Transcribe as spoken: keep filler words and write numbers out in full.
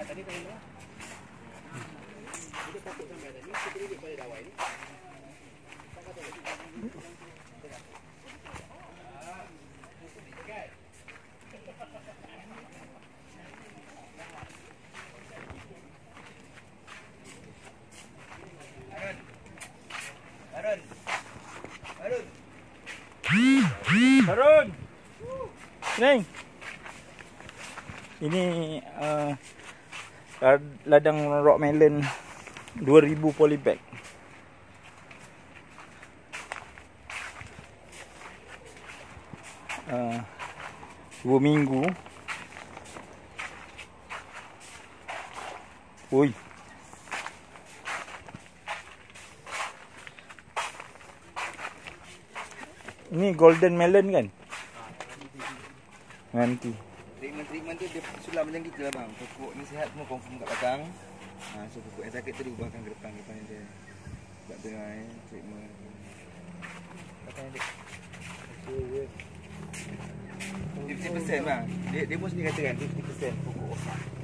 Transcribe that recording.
tadi tadi lah. Dia takut sampai tadi, kita duduk pada dawai ni. Tak kata lagi. Harun. Harun. Harun. Neng. Ini uh, ladang rock melon dua ribu polybag. Uh, dua minggu. Ui. Ini golden melon kan? Nanti. Treatment-treatment tu dia sulam macam kita lah bang. Pokok ni sihat semua confirm kat belakang. Ha, so pokok yang sakit tu diubahkan ke depan depan dia. Sebab tu lah eh, treatment. Belakang dia. fifty percent bang. Dia, dia pun sendiri kata kan fifty percent pokok.